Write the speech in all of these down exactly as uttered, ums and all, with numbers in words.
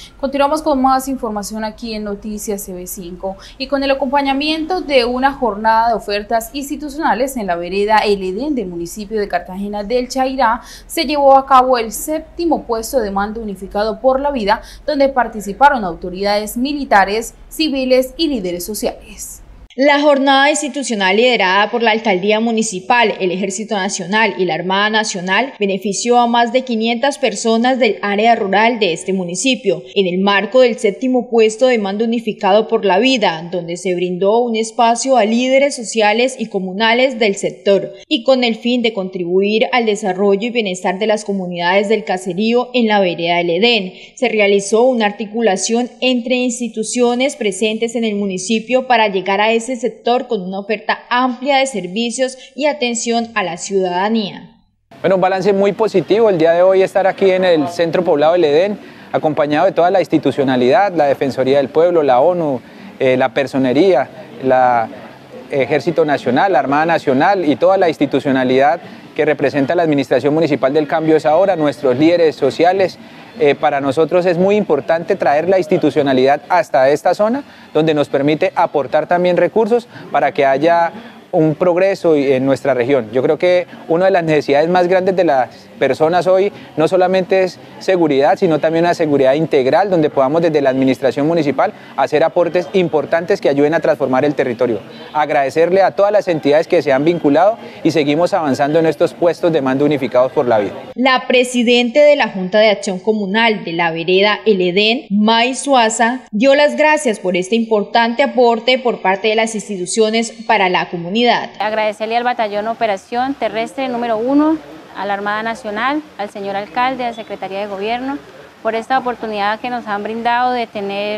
Continuamos con más información aquí en Noticias T V cinco y con el acompañamiento de una jornada de ofertas institucionales en la vereda El Edén del municipio de Cartagena del Chairá, se llevó a cabo el séptimo puesto de mando unificado por la vida, donde participaron autoridades militares, civiles y líderes sociales. La jornada institucional liderada por la Alcaldía Municipal, el Ejército Nacional y la Armada Nacional benefició a más de quinientas personas del área rural de este municipio, en el marco del séptimo puesto de mando unificado por la vida, donde se brindó un espacio a líderes sociales y comunales del sector, y con el fin de contribuir al desarrollo y bienestar de las comunidades del caserío en la vereda del Edén, se realizó una articulación entre instituciones presentes en el municipio para llegar a ese sector con una oferta amplia de servicios y atención a la ciudadanía. Bueno, un balance muy positivo el día de hoy estar aquí en el Centro Poblado del Edén, acompañado de toda la institucionalidad, la Defensoría del Pueblo, la ONU, eh, la Personería, la Ejército Nacional, la Armada Nacional y toda la institucionalidad que representa la Administración Municipal del Cambio es ahora, nuestros líderes sociales. Eh, para nosotros es muy importante traer la institucionalidad hasta esta zona, donde nos permite aportar también recursos para que haya un progreso en nuestra región. Yo creo que una de las necesidades más grandes de las personas hoy no solamente es seguridad, sino también una seguridad integral, donde podamos desde la administración municipal hacer aportes importantes que ayuden a transformar el territorio. Agradecerle a todas las entidades que se han vinculado y seguimos avanzando en estos puestos de mando unificados por la vida. La presidente de la Junta de Acción Comunal de la vereda El Edén, May Suaza, dio las gracias por este importante aporte por parte de las instituciones para la comunidad. Agradecerle al Batallón Operación Terrestre número uno, a la Armada Nacional, al señor alcalde, a la Secretaría de Gobierno, por esta oportunidad que nos han brindado de tener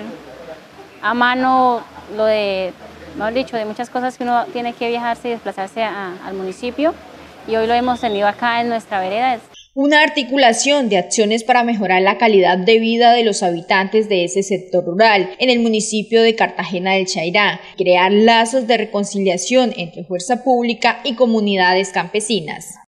a mano lo de, mejor dicho, de muchas cosas que uno tiene que viajarse y desplazarse a, al municipio, y hoy lo hemos tenido acá en nuestra vereda. Una articulación de acciones para mejorar la calidad de vida de los habitantes de ese sector rural en el municipio de Cartagena del Chairá, crear lazos de reconciliación entre fuerza pública y comunidades campesinas.